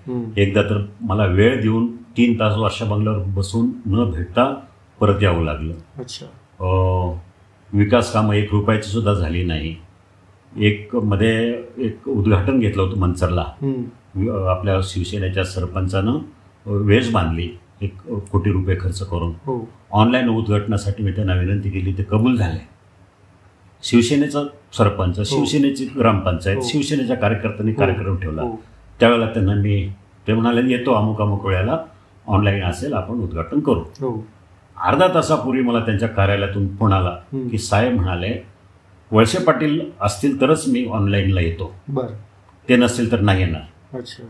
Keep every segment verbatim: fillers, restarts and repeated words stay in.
एकदा तर मला वेळ देऊन तीन तास वर्षा बंगल्यावर बसून न भेटता परत यावं लागलं. अच्छा. विकास कामं एक रुपयाची सुद्धा झाली नाही. एक मध्ये एक उद्घाटन घेतलं होतं मंचरला, आपल्या शिवसेनेच्या सरपंचानं वेश बांधली एक कोटी रुपये खर्च करून. ऑनलाईन उद्घाटनासाठी मी त्यांना विनंती केली, ते कबूल झाले. शिवसेनेचा सरपंच, शिवसेनेची ग्रामपंचायत, शिवसेनेच्या कार्यकर्त्यांनी कार्यक्रम ठेवला. त्यावेळेला त्यांना मी ते म्हणाले येतो अमुक अमुक वेळेला, ऑनलाईन असेल आपण उद्घाटन करू. अर्धा तासापूर्वी मला त्यांच्या कार्यालयातून फोन आला की साहेब म्हणाले वळसे पाटील असतील तरच मी ऑनलाईनला येतो, ते नसतील तर नाही येणार. अच्छा.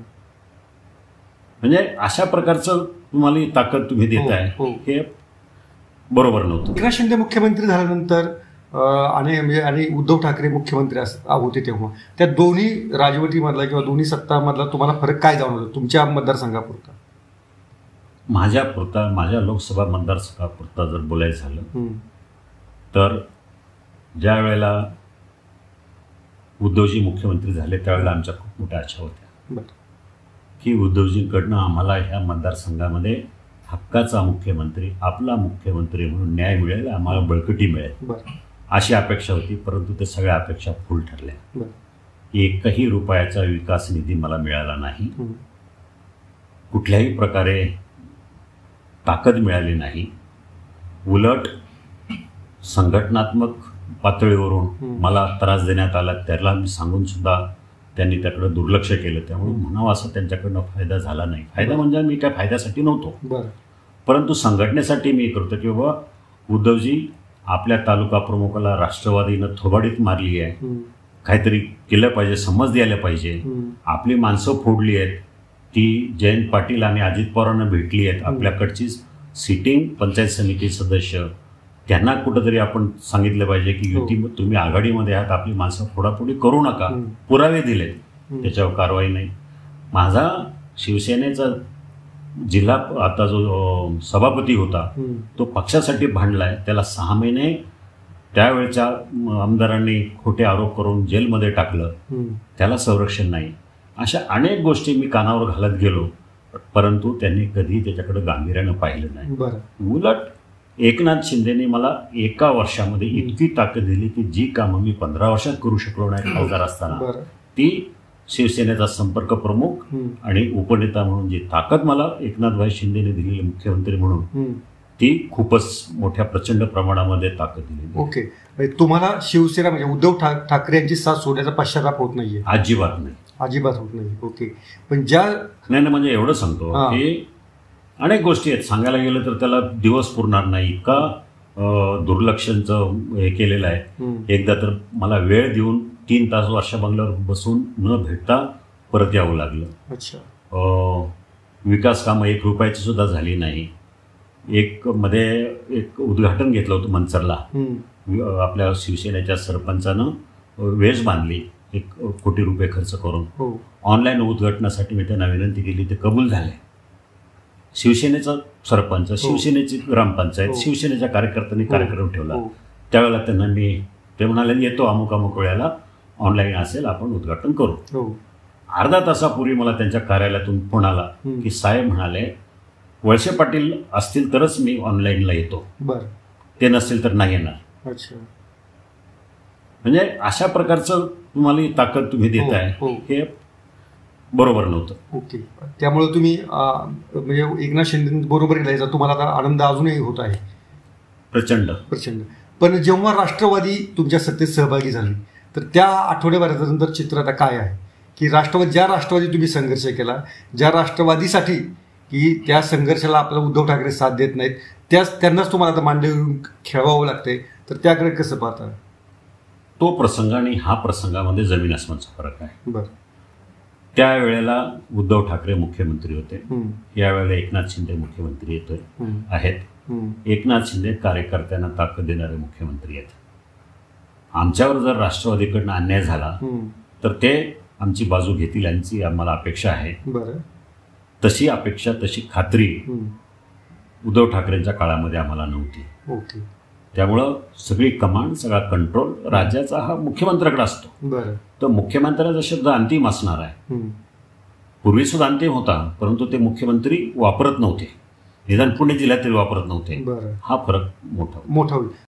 म्हणजे अशा प्रकारचं तुम्हाला ताकद तुम्ही देताय हे बरोबर नव्हतं. एकनाथ शिंदे मुख्यमंत्री झाल्यानंतर आणि म्हणजे आणि उद्धव ठाकरे मुख्यमंत्री होते तेव्हा त्या दोन्ही राजवटीमधला किंवा दोन्ही सत्तामधला तुम्हाला फरक काय जाणवतो तुमच्या मतदारसंघापुरता? माझ्या पुरता माझ्या लोकसभा मतदारसंघापुरता जर बोलायचं झालं तर ज्या वेळेला उद्धवजी मुख्यमंत्री झाले त्यावेळेला आमच्या खूप मोठ्या आशा होत्या की उद्धवजींकडनं आम्हाला ह्या मतदारसंघामध्ये हक्काचा मुख्यमंत्री, आपला मुख्यमंत्री म्हणून न्याय मिळेल, आम्हाला बळकटी मिळेल अशी अपेक्षा होती. परंतु ते सगळ्या अपेक्षा फुल ठरल्या. एकही रुपयाचा विकास निधी मला मिळाला नाही, कुठल्याही प्रकारे ताकद मिळाली नाही. उलट संघटनात्मक पातळीवरून मला त्रास देण्यात आला, त्याला मी सांगून सुद्धा त्यांनी त्याकडे दुर्लक्ष केलं. त्यामुळे म्हणावं असं त्यांच्याकडनं फायदा झाला नाही. फायदा म्हणजे मी काय फायद्यासाठी नव्हतो, परंतु संघटनेसाठी मी करतो की बाबा उद्धवजी आपल्या तालुका प्रमुखाला राष्ट्रवादीनं थोबाडीत मारली आहे, काहीतरी केलं पाहिजे, समज द्यायला पाहिजे. आपली माणसं फोडली आहेत, ती जयंत पाटील आणि अजित पवारांना भेटली आहेत. आपल्याकडची सिटिंग पंचायत समिती सदस्य त्यांना कुठंतरी आपण सांगितलं पाहिजे की युती तुम्ही आघाडीमध्ये आहात, आपली माणसं फोडाफोडी करू नका. पुरावे दिलेत, त्याच्यावर कारवाई नाही. माझा शिवसेनेचा जिल्हा आता जो सभापती होता तो पक्षासाठी भांडलाय, त्याला सहा महिने त्यावेळच्या आमदारांनी खोटे आरोप करून जेलमध्ये टाकलं, त्याला संरक्षण नाही. अशा अनेक गोष्टी मी कानावर घालत गेलो, परंतु त्यांनी कधी त्याच्याकडे गांभीर्यानं पाहिलं नाही. उलट एकनाथ शिंदेने मला एका वर्षामध्ये इतकी ताकद दिली की जी कामं मी पंधरा वर्षात करू शकलो नाही खासदार असताना, ती शिवसेनेचा संपर्क प्रमुख आणि उपनेता म्हणून जी ताकद मला एकनाथभाई शिंदेने दिलेली मुख्यमंत्री म्हणून, ती खूपच मोठ्या प्रचंड प्रमाणामध्ये ताकद दिली. ओके. तुम्हाला शिवसेना म्हणजे उद्धव ठाकरे यांची साथ सोडण्याचा पश्चाताप होत नाहीये? अजिबात नाही, अजिबात होत नाही. ओके. पण ज्या नाही म्हणजे एवढं सांगतो की अनेक गोष्टी आहेत, सांगायला गेलं तर त्याला दिवस पुरणार नाही, इतका दुर्लक्षाचं हे केलेलं आहे. एकदा तर मला वेळ देऊन तीन तास वर्षा बंगल्यावर बसून न भेटता परत यावं लागलं. अच्छा. विकास कामं एक रुपयाची सुद्धा झाली नाही. एक मध्ये एक उद्घाटन घेतलं होतं मंचरला, आपल्या शिवसेनेच्या सरपंचानं वेश बांधली एक कोटी रुपये खर्च करून. ऑनलाईन उद्घाटनासाठी मी त्यांना विनंती केली, ते कबूल झाले. शिवसेनेचा सरपंच, शिवसेनेची ग्रामपंचायत, शिवसेनेच्या कार्यकर्त्यांनी कार्यक्रम ठेवला. त्यावेळेला त्यांना मी ते म्हणाले येतो अमुक अमुक वेळेला, ऑनलाईन असेल आपण उद्घाटन करू. अर्धा तासापूर्वी मला त्यांच्या कार्यालयातून फोन आला की साहेब म्हणाले वळसे पाटील असतील तरच मी ऑनलाईनला येतो, ते नसतील तर नाही येणार. अच्छा. म्हणजे अशा प्रकारचं तुम्हाला ताकद तुम्ही देताय हे बरोबर नव्हतं. ओके. त्यामुळे तुम्ही म्हणजे एकनाथ शिंदे बरोबर गेला, तुम्हाला आता आनंद अजूनही होत आहे? प्रचंड प्रचंड. पण जेव्हा राष्ट्रवादी तुमच्या सत्तेत सहभागी झाली तर त्या आठवड्याभरानंतर चित्र आता काय आहे की राष्ट्रवादी ज्या राष्ट्रवादी तुम्ही संघर्ष केला, ज्या राष्ट्रवादीसाठी की त्या संघर्षाला आपल्याला उद्धव ठाकरे साथ देत नाहीत, त्याच त्यांनाच तुम्हाला आता मांडे खेळवावं लागते, तर त्याकडे कसं पाहता? तो प्रसंग आणि हा प्रसंगामध्ये जमीन आसमानचा फरक आहे. बरं. त्यावेळेला उद्धव ठाकरे मुख्यमंत्री होते, यावेळेला एकनाथ शिंदे मुख्यमंत्री येतोय आहेत. एकनाथ शिंदे कार्यकर्त्यांना ताकद देणारे मुख्यमंत्री आहेत. आमच्यावर जर राष्ट्रवादीकडनं अन्याय झाला तर ते आमची बाजू घेतील यांची आम्हाला अपेक्षा आहे. तशी अपेक्षा, तशी खात्री उद्धव ठाकरेंच्या काळामध्ये आम्हाला नव्हती. त्यामुळं सगळी कमांड, सगळा कंट्रोल राज्याचा हा मुख्यमंत्र्याकडे असतो. तर मुख्यमंत्र्याचा शब्द अंतिम असणार आहे. पूर्वी सुद्धा अंतिम होता, परंतु ते मुख्यमंत्री वापरत नव्हते, निदान पुणे जिल्ह्यातील वापरत नव्हते. बरं, हा फरक मोठा मोठा होईल.